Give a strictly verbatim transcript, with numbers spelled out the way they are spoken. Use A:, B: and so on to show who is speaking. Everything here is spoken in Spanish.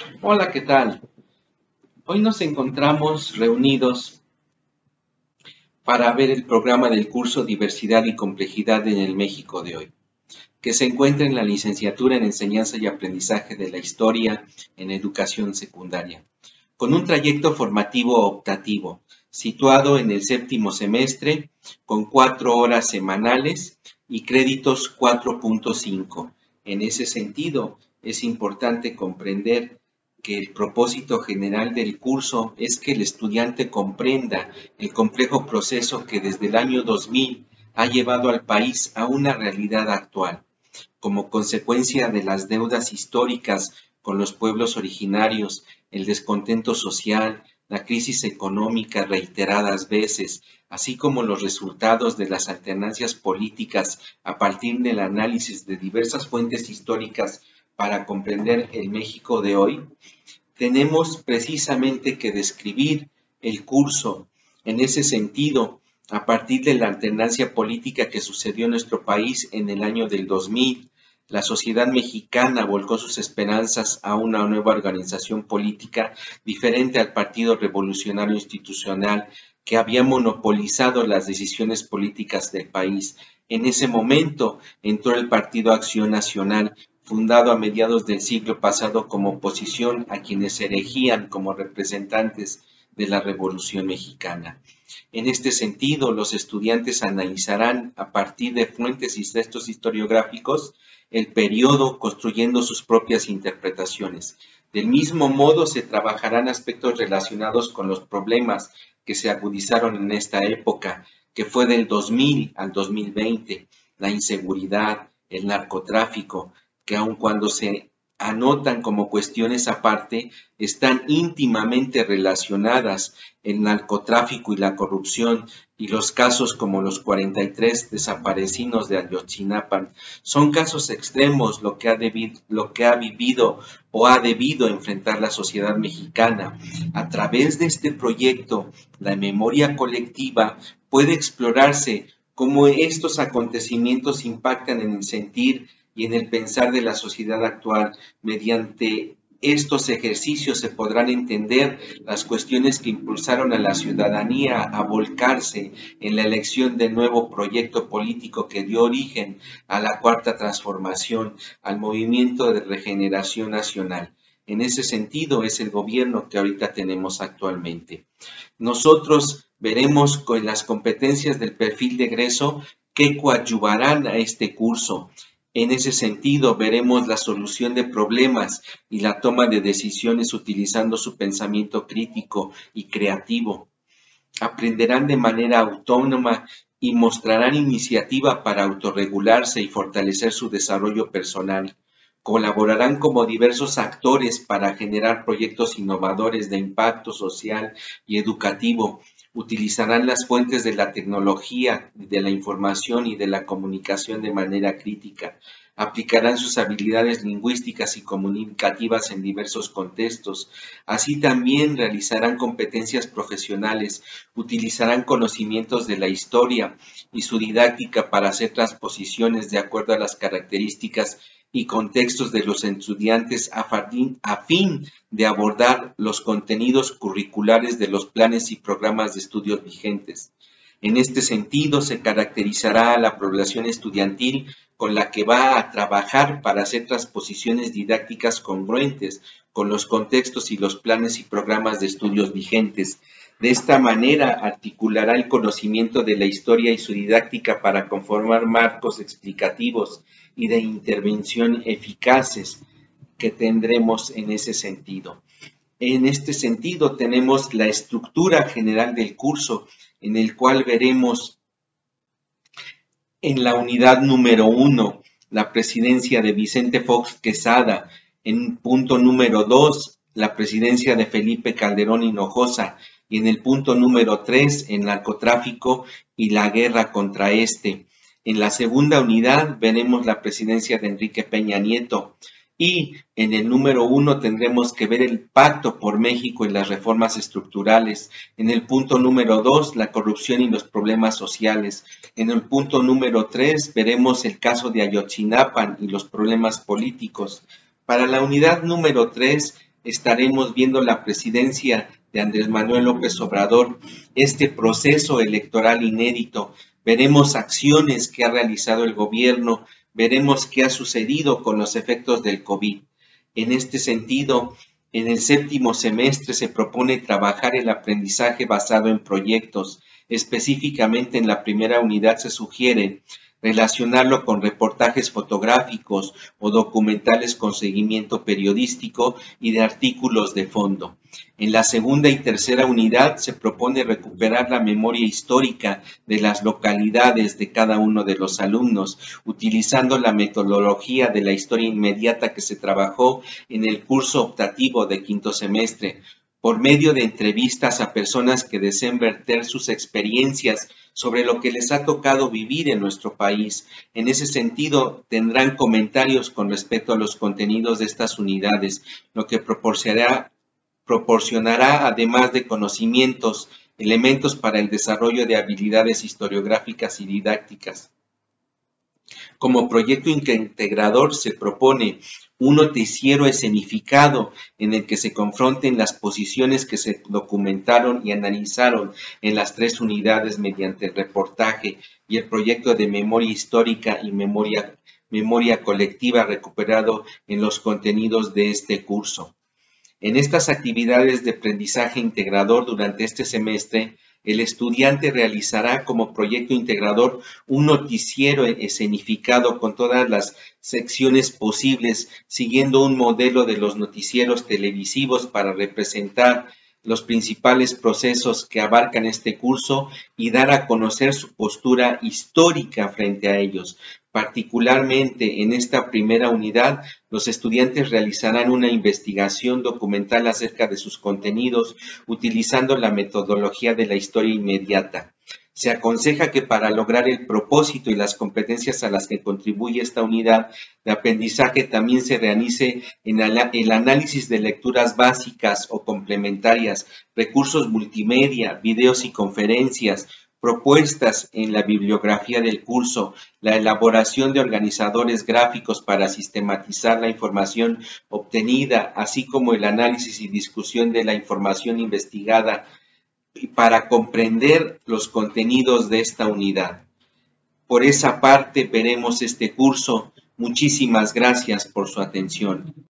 A: Hola, ¿qué tal? Hoy nos encontramos reunidos para ver el programa del curso Diversidad y Complejidad en el México de hoy, que se encuentra en la licenciatura en Enseñanza y Aprendizaje de la Historia en Educación Secundaria, con un trayecto formativo optativo, situado en el séptimo semestre, con cuatro horas semanales y créditos cuatro punto cinco. En ese sentido, es importante comprender que el propósito general del curso es que el estudiante comprenda el complejo proceso que desde el año dos mil ha llevado al país a una realidad actual, como consecuencia de las deudas históricas con los pueblos originarios, el descontento social, la crisis económica reiteradas veces, así como los resultados de las alternancias políticas a partir del análisis de diversas fuentes históricas para comprender el México de hoy, tenemos precisamente que describir el curso en ese sentido a partir de la alternancia política que sucedió en nuestro país en el año del dos mil. La sociedad mexicana volcó sus esperanzas a una nueva organización política diferente al Partido Revolucionario Institucional que había monopolizado las decisiones políticas del país. En ese momento entró el Partido Acción Nacional, fundado a mediados del siglo pasado como oposición a quienes se erigían como representantes de la Revolución Mexicana. En este sentido, los estudiantes analizarán a partir de fuentes y textos historiográficos el periodo construyendo sus propias interpretaciones. Del mismo modo, se trabajarán aspectos relacionados con los problemas que se agudizaron en esta época, que fue del dos mil al dos mil veinte, la inseguridad, el narcotráfico, que aun cuando se anotan como cuestiones aparte, están íntimamente relacionadas el narcotráfico y la corrupción, y los casos como los cuarenta y tres desaparecidos de Ayotzinapa son casos extremos lo que ha debido, lo que ha vivido o ha debido enfrentar la sociedad mexicana. A través de este proyecto, la memoria colectiva puede explorarse cómo estos acontecimientos impactan en el sentir y en el pensar de la sociedad actual. Mediante estos ejercicios se podrán entender las cuestiones que impulsaron a la ciudadanía a volcarse en la elección del nuevo proyecto político que dio origen a la Cuarta Transformación, al movimiento de regeneración nacional. En ese sentido es el gobierno que ahorita tenemos actualmente. Nosotros veremos con las competencias del perfil de egreso que coadyuvarán a este curso. En ese sentido, veremos la solución de problemas y la toma de decisiones utilizando su pensamiento crítico y creativo. Aprenderán de manera autónoma y mostrarán iniciativa para autorregularse y fortalecer su desarrollo personal. Colaborarán como diversos actores para generar proyectos innovadores de impacto social y educativo. Utilizarán las fuentes de la tecnología, de la información y de la comunicación de manera crítica. Aplicarán sus habilidades lingüísticas y comunicativas en diversos contextos. Así también realizarán competencias profesionales, utilizarán conocimientos de la historia y su didáctica para hacer transposiciones de acuerdo a las características y contextos de los estudiantes a fin, a fin de abordar los contenidos curriculares de los planes y programas de estudios vigentes. En este sentido, se caracterizará a la población estudiantil con la que va a trabajar para hacer transposiciones didácticas congruentes con los contextos y los planes y programas de estudios vigentes. De esta manera, articulará el conocimiento de la historia y su didáctica para conformar marcos explicativos y de intervención eficaces que tendremos en ese sentido. En este sentido, tenemos la estructura general del curso, en el cual veremos en la unidad número uno, la presidencia de Vicente Fox Quesada, en punto número dos, la presidencia de Felipe Calderón Hinojosa, y en el punto número tres, el narcotráfico y la guerra contra este. En la segunda unidad veremos la presidencia de Enrique Peña Nieto, y en el número uno tendremos que ver el pacto por México y las reformas estructurales. En el punto número dos, la corrupción y los problemas sociales. En el punto número tres, veremos el caso de Ayotzinapa y los problemas políticos. Para la unidad número tres, estaremos viendo la presidencia de Andrés Manuel López Obrador, este proceso electoral inédito. Veremos acciones que ha realizado el gobierno, veremos qué ha sucedido con los efectos del COVID. En este sentido, en el séptimo semestre se propone trabajar el aprendizaje basado en proyectos. Específicamente en la primera unidad se sugiere relacionarlo con reportajes fotográficos o documentales con seguimiento periodístico y de artículos de fondo. En la segunda y tercera unidad se propone recuperar la memoria histórica de las localidades de cada uno de los alumnos, utilizando la metodología de la historia inmediata que se trabajó en el curso optativo de quinto semestre, por medio de entrevistas a personas que deseen verter sus experiencias sobre lo que les ha tocado vivir en nuestro país. En ese sentido, tendrán comentarios con respecto a los contenidos de estas unidades, lo que proporcionará, proporcionará además de conocimientos, elementos para el desarrollo de habilidades historiográficas y didácticas. Como proyecto integrador se propone un noticiero escenificado en el que se confronten las posiciones que se documentaron y analizaron en las tres unidades mediante el reportaje y el proyecto de memoria histórica y memoria, memoria colectiva recuperado en los contenidos de este curso. En estas actividades de aprendizaje integrador durante este semestre, el estudiante realizará como proyecto integrador un noticiero escenificado con todas las secciones posibles, siguiendo un modelo de los noticieros televisivos para representar los principales procesos que abarcan este curso y dar a conocer su postura histórica frente a ellos. Particularmente en esta primera unidad, los estudiantes realizarán una investigación documental acerca de sus contenidos utilizando la metodología de la historia inmediata. Se aconseja que para lograr el propósito y las competencias a las que contribuye esta unidad de aprendizaje también se realice en el análisis de lecturas básicas o complementarias, recursos multimedia, videos y conferencias, propuestas en la bibliografía del curso, la elaboración de organizadores gráficos para sistematizar la información obtenida, así como el análisis y discusión de la información investigada y para comprender los contenidos de esta unidad. Por esa parte veremos este curso. Muchísimas gracias por su atención.